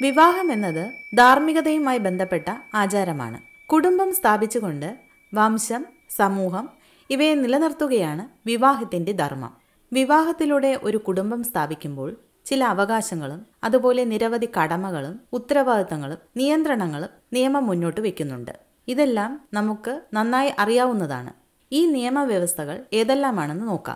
വിവാഹം എന്നത് ധാർമ്മികതയുമായി ബന്ധപ്പെട്ട ആചാരമാണ്. കുടുംബം സ്ഥാപിച്ചുകൊണ്ട് വംശം, സമൂഹം ഇവയെ നിലനിർത്തുകയാണ് വിവാഹത്തിന്റെ ധർമ്മം. വിവാഹത്തിലൂടെ ഒരു കുടുംബം സ്ഥാപിക്കുമ്പോൾ ചില അവകാശങ്ങളും അതുപോലെ നിരവധി കടമകളും ഉത്തരവാദിത്തങ്ങളും നിയന്ത്രണങ്ങളും നിയമം മുന്നോട്ട് വയ്ക്കുന്നുണ്ട്. ഇതെല്ലാം നമുക്ക് നന്നായി അറിയാവുന്നതാണ്. ഈ നിയമവ്യവസ്ഥകൾ ഏതെല്ലാമാണെന്ന് നോക്കാം.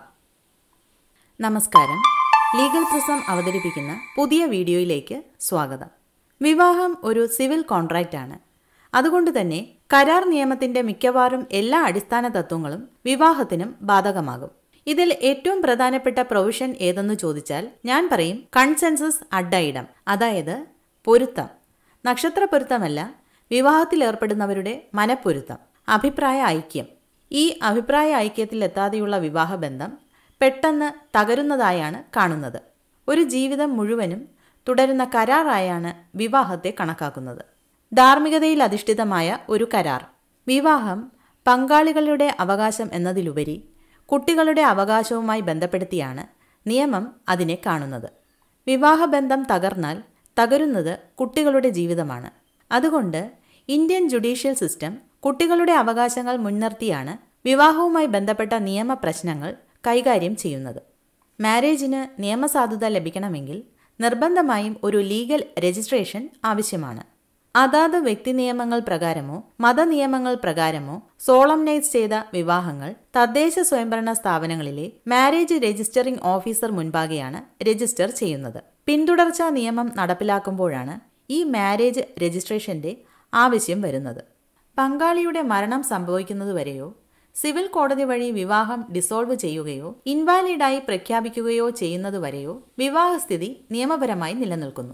നമസ്കാരം. ലീഗൽ പ്രിസം അവതരിപ്പിക്കുന്ന പുതിയ വീഡിയോയിലേക്ക് സ്വാഗതം. വിവാഹം ഒരു സിവിൽ കോൺട്രാക്റ്റ് ആണ്. അതുകൊണ്ട് തന്നെ കരാർ നിയമത്തിന്റെ മിക്കവാറും എല്ലാ അടിസ്ഥാന തത്വങ്ങളും വിവാഹത്തിനും ബാധകമാകും. ഇതിൽ ഏറ്റവും പ്രധാനപ്പെട്ട പ്രൊവിഷൻ ഏതെന്ന് ചോദിച്ചാൽ ഞാൻ പറയും കൺസെൻസസ് അഡ്ഡൈഡം, അതായത് പൊരുത്തം. നക്ഷത്ര പൊരുത്തമല്ല, വിവാഹത്തിൽ ഏർപ്പെടുന്നവരുടെ മനപ്പൊരുത്തം, അഭിപ്രായ ഐക്യം. ഈ അഭിപ്രായ ഐക്യത്തിൽ എത്താതെയുള്ള വിവാഹബന്ധം പെട്ടെന്ന് തകരുന്നതായാണ് കാണുന്നത്. ഒരു ജീവിതം മുഴുവനും തുടരുന്ന കരാറായാണ് വിവാഹത്തെ കണക്കാക്കുന്നത്. ധാർമ്മികതയിൽ അധിഷ്ഠിതമായ ഒരു കരാർ. വിവാഹം പങ്കാളികളുടെ അവകാശം എന്നതിലുപരി കുട്ടികളുടെ അവകാശവുമായി ബന്ധപ്പെടുത്തിയാണ് നിയമം അതിനെ കാണുന്നത്. വിവാഹബന്ധം തകർന്നാൽ തകരുന്നത് കുട്ടികളുടെ ജീവിതമാണ്. അതുകൊണ്ട് ഇന്ത്യൻ ജുഡീഷ്യൽ സിസ്റ്റം കുട്ടികളുടെ അവകാശങ്ങൾ മുൻനിർത്തിയാണ് വിവാഹവുമായി ബന്ധപ്പെട്ട നിയമ പ്രശ്നങ്ങൾ കൈകാര്യം ചെയ്യുന്നത്. മാരേജിന് നിയമസാധുത ലഭിക്കണമെങ്കിൽ നിർബന്ധമായും ഒരു ലീഗൽ രജിസ്ട്രേഷൻ ആവശ്യമാണ്. അതാത് വ്യക്തി നിയമങ്ങൾ പ്രകാരമോ മതനിയമങ്ങൾ പ്രകാരമോ സോളംനൈസ് ചെയ്ത വിവാഹങ്ങൾ തദ്ദേശ സ്വയംഭരണ സ്ഥാപനങ്ങളിലെ മാരേജ് രജിസ്റ്ററിംഗ് ഓഫീസർ മുൻപാകെയാണ് രജിസ്റ്റർ ചെയ്യുന്നത്. പിന്തുടർച്ചാ നിയമം നടപ്പിലാക്കുമ്പോഴാണ് ഈ മാരേജ് രജിസ്ട്രേഷന്റെ ആവശ്യം വരുന്നത്. പങ്കാളിയുടെ മരണം സംഭവിക്കുന്നതുവരെയോ സിവിൽ കോടതി വഴി വിവാഹം ഡിസോൾവ് ചെയ്യുകയോ ഇൻവാലിഡായി പ്രഖ്യാപിക്കുകയോ ചെയ്യുന്നതുവരെയോ വിവാഹസ്ഥിതി നിയമപരമായി നിലനിൽക്കുന്നു.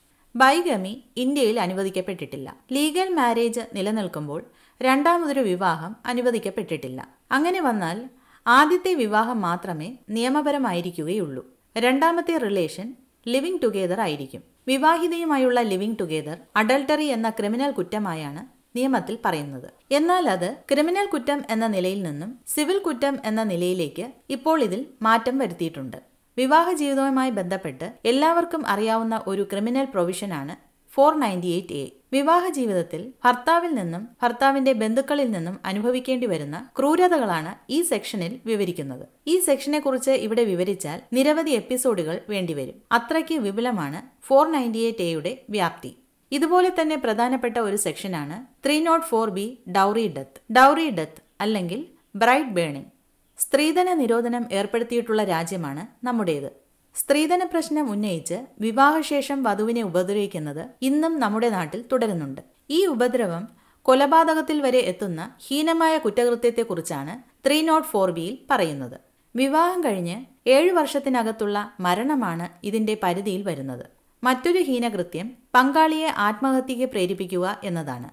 ബൈഗമി ഇന്ത്യയിൽ അനുവദിക്കപ്പെട്ടിട്ടില്ല. ലീഗൽ മാരേജ് നിലനിൽക്കുമ്പോൾ രണ്ടാമതൊരു വിവാഹം അനുവദിക്കപ്പെട്ടിട്ടില്ല. അങ്ങനെ വന്നാൽ ആദ്യത്തെ വിവാഹം മാത്രമേ നിയമപരമായിരിക്കുകയുള്ളൂ. രണ്ടാമത്തെ റിലേഷൻ ലിവിംഗ് ടുഗെദർ ആയിരിക്കും. വിവാഹിതയുമായുള്ള ലിവിംഗ് ടുഗെദർ അഡൾട്ടറി എന്ന ക്രിമിനൽ കുറ്റമായാണ് നിയമത്തിൽ പറയുന്നത്. എന്നാൽ അത് ക്രിമിനൽ കുറ്റം എന്ന നിലയിൽ നിന്നും സിവിൽ കുറ്റം എന്ന നിലയിലേക്ക് ഇപ്പോൾ ഇതിൽ മാറ്റം വരുത്തിയിട്ടുണ്ട്. വിവാഹ ജീവിതവുമായി ബന്ധപ്പെട്ട് എല്ലാവർക്കും അറിയാവുന്ന ഒരു ക്രിമിനൽ പ്രൊവിഷനാണ് 498A. വിവാഹ ജീവിതത്തിൽ ഭർത്താവിൽ നിന്നും ഭർത്താവിന്റെ ബന്ധുക്കളിൽ നിന്നും അനുഭവിക്കേണ്ടി വരുന്ന ക്രൂരതകളാണ് ഈ സെക്ഷനിൽ വിവരിക്കുന്നത്. ഈ സെക്ഷനെ കുറിച്ച് ഇവിടെ വിവരിച്ചാൽ നിരവധി എപ്പിസോഡുകൾ വേണ്ടിവരും. അത്രയ്ക്ക് വിപുലമാണ് 498Aയുടെ വ്യാപ്തി. ഇതുപോലെ തന്നെ പ്രധാനപ്പെട്ട ഒരു സെക്ഷനാണ് 304B dowry death. Dowry death അല്ലെങ്കിൽ ബ്രൈഡ് ബേണിംഗ്. സ്ത്രീധന നിരോധനം ഏർപ്പെടുത്തിയിട്ടുള്ള രാജ്യമാണ് നമ്മുടേത്. സ്ത്രീധന പ്രശ്നം ഉന്നയിച്ച് വിവാഹശേഷം വധുവിനെ ഉപദ്രവിക്കുന്നത് ഇന്നും നമ്മുടെ നാട്ടിൽ തുടരുന്നുണ്ട്. ഈ ഉപദ്രവം കൊലപാതകത്തിൽ വരെ എത്തുന്ന ഹീനമായ കുറ്റകൃത്യത്തെക്കുറിച്ചാണ് 304Bയിൽ പറയുന്നത്. വിവാഹം കഴിഞ്ഞ് 7 വർഷത്തിനകത്തുള്ള മരണമാണ് ഇതിന്റെ പരിധിയിൽ വരുന്നത്. മറ്റൊരു ഹീനകൃത്യം പങ്കാളിയെ ആത്മഹത്യയ്ക്ക് പ്രേരിപ്പിക്കുക എന്നതാണ്.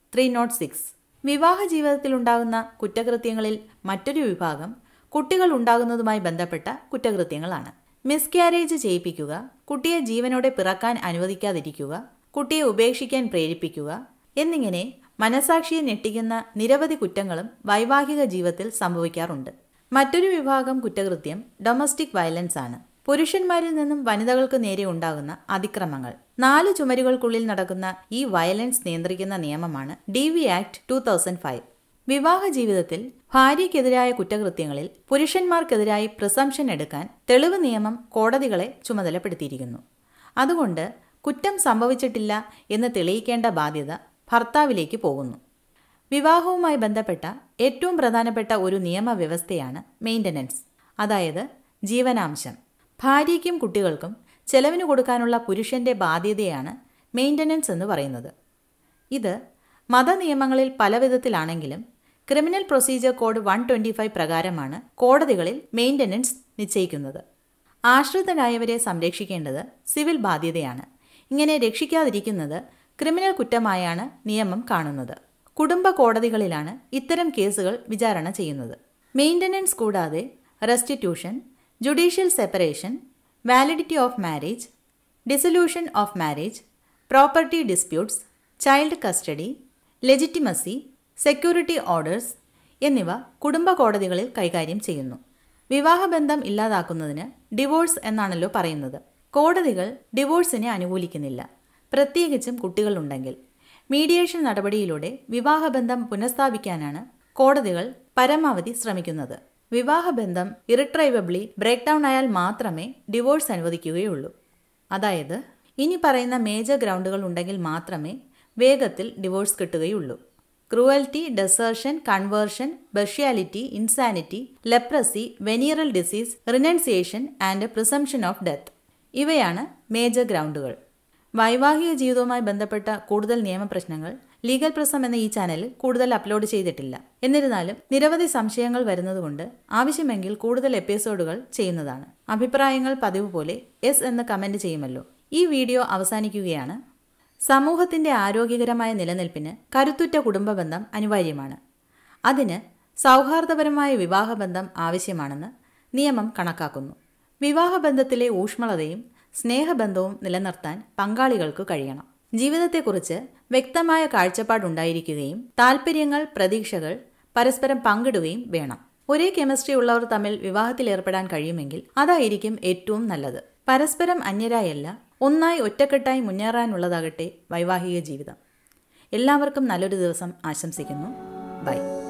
306. വിവാഹ ജീവിതത്തിലുണ്ടാകുന്ന കുറ്റകൃത്യങ്ങളിൽ മറ്റൊരു വിഭാഗം കുട്ടികൾ ഉണ്ടാകുന്നതുമായി ബന്ധപ്പെട്ട കുറ്റകൃത്യങ്ങളാണ്. മിസ്കാരേജ് ചെയ്യിപ്പിക്കുക, കുട്ടിയെ ജീവനോടെ പിറക്കാൻ അനുവദിക്കാതിരിക്കുക, കുട്ടിയെ ഉപേക്ഷിക്കാൻ പ്രേരിപ്പിക്കുക എന്നിങ്ങനെ മനസാക്ഷിയെ ഞെട്ടിക്കുന്ന നിരവധി കുറ്റങ്ങളും വൈവാഹിക ജീവിതത്തിൽ സംഭവിക്കാറുണ്ട്. മറ്റൊരു വിഭാഗം കുറ്റകൃത്യം ഡൊമസ്റ്റിക് വയലൻസ് ആണ്. പുരുഷന്മാരിൽ നിന്നും വനിതകൾക്ക് നേരെ ഉണ്ടാകുന്ന അതിക്രമങ്ങൾ. 4 ചുമരുകൾക്കുള്ളിൽ നടക്കുന്ന ഈ വയലൻസ് നിയന്ത്രിക്കുന്ന നിയമമാണ് DV ആക്ട് 2005. വിവാഹ ജീവിതത്തിൽ ഭാര്യയ്ക്കെതിരായ കുറ്റകൃത്യങ്ങളിൽ പുരുഷന്മാർക്കെതിരായി പ്രിസംപ്ഷൻ എടുക്കാൻ തെളിവ് നിയമം കോടതികളെ ചുമതലപ്പെടുത്തിയിരിക്കുന്നു. അതുകൊണ്ട് കുറ്റം സംഭവിച്ചിട്ടില്ല എന്ന് തെളിയിക്കേണ്ട ബാധ്യത ഭർത്താവിലേക്ക് പോകുന്നു. വിവാഹവുമായി ബന്ധപ്പെട്ട ഏറ്റവും പ്രധാനപ്പെട്ട ഒരു നിയമവ്യവസ്ഥയാണ് മെയിൻ്റനൻസ്, അതായത് ജീവനാംശം. ഭാര്യയ്ക്കും കുട്ടികൾക്കും ചെലവിന് കൊടുക്കാനുള്ള പുരുഷന്റെ ബാധ്യതയാണ് മെയിൻ്റനൻസ് എന്ന് പറയുന്നത്. ഇത് മതനിയമങ്ങളിൽ പല വിധത്തിലാണെങ്കിലും ക്രിമിനൽ പ്രൊസീജിയർ കോഡ് 125 പ്രകാരമാണ് കോടതികളിൽ മെയിൻ്റനൻസ് നിശ്ചയിക്കുന്നത്. ആശ്രിതരായവരെ സംരക്ഷിക്കേണ്ടത് സിവിൽ ബാധ്യതയാണ്. ഇങ്ങനെ രക്ഷിക്കാതിരിക്കുന്നത് ക്രിമിനൽ കുറ്റമായാണ് നിയമം കാണുന്നത്. കുടുംബ കോടതികളിലാണ് ഇത്തരം കേസുകൾ വിചാരണ ചെയ്യുന്നത്. മെയിൻ്റനൻസ് കൂടാതെ restitution, judicial separation, validity of marriage, dissolution of marriage, property disputes, child custody, legitimacy, security orders എന്നിവ കുടുംബ കോടതികളിൽ കൈകാര്യം ചെയ്യുന്നു. വിവാഹബന്ധം ഇല്ലാതാക്കുന്നതിന് ഡിവോഴ്സ് എന്നാണല്ലോ പറയുന്നത്. കോടതികൾ ഡിവോഴ്സിനെ അനുകൂലിക്കുന്നില്ല. പ്രത്യേകിച്ചും കുട്ടികളുണ്ടെങ്കിൽ. മീഡിയേഷൻ നടപടിയിലൂടെ വിവാഹബന്ധം പുനഃസ്ഥാപിക്കാനാണ് കോടതികൾ പരമാവധി ശ്രമിക്കുന്നത്. വിവാഹബന്ധം ഇറിട്രൈവബ്ലി ബ്രേക്ക് ഡൗൺ ആയാൽ മാത്രമേ ഡിവോഴ്സ് അനുവദിക്കുകയുള്ളൂ. അതായത് ഇനി പറയുന്ന മേജർ ഗ്രൗണ്ടുകൾ ഉണ്ടെങ്കിൽ മാത്രമേ വേഗത്തിൽ ഡിവോഴ്സ് കിട്ടുകയുള്ളൂ. Cruelty, desertion, conversion, bestiality, insanity, leprosy, venereal disease, renunciation and presumption of death ഇവയാണ് മേജർ ഗ്രൗണ്ടുകൾ. വൈവാഹിക ജീവിതവുമായി ബന്ധപ്പെട്ട കൂടുതൽ നിയമപ്രശ്നങ്ങൾ ലീഗൽ പ്രസം എന്ന ഈ ചാനലിൽ കൂടുതൽ അപ്ലോഡ് ചെയ്തിട്ടില്ല. എന്നിരുന്നാലും നിരവധി സംശയങ്ങൾ വരുന്നതുകൊണ്ട് ആവശ്യമെങ്കിൽ കൂടുതൽ എപ്പിസോഡുകൾ ചെയ്യുന്നതാണ്. അഭിപ്രായങ്ങൾ പതിവ് പോലെ യെസ് എന്ന് കമന്റ് ചെയ്യുമല്ലോ. ഈ വീഡിയോ അവസാനിക്കുകയാണ്. സമൂഹത്തിന്റെ ആരോഗ്യകരമായ നിലനിൽപ്പിന് കരുത്തുറ്റ കുടുംബബന്ധം അനിവാര്യമാണ്. അതിന് സൗഹാർദ്ദപരമായ വിവാഹബന്ധം ആവശ്യമാണെന്ന് നിയമം കണക്കാക്കുന്നു. വിവാഹബന്ധത്തിലെ ഊഷ്മളതയും സ്നേഹബന്ധവും നിലനിർത്താൻ പങ്കാളികൾക്ക് കഴിയണം. ജീവിതത്തെക്കുറിച്ച് വ്യക്തമായ കാഴ്ചപ്പാടുണ്ടായിരിക്കുകയും താൽപ്പര്യങ്ങൾ, പ്രതീക്ഷകൾ പരസ്പരം പങ്കിടുകയും വേണം. ഒരേ കെമിസ്ട്രി ഉള്ളവർ തമ്മിൽ വിവാഹത്തിൽ ഏർപ്പെടാൻ കഴിയുമെങ്കിൽ അതായിരിക്കും ഏറ്റവും നല്ലത്. പരസ്പരം അന്യരായല്ല, ഒന്നായി ഒറ്റക്കെട്ടായി മുന്നേറാനുള്ളതാകട്ടെ വൈവാഹിക ജീവിതം. എല്ലാവർക്കും നല്ലൊരു ദിവസം ആശംസിക്കുന്നു. ബൈ.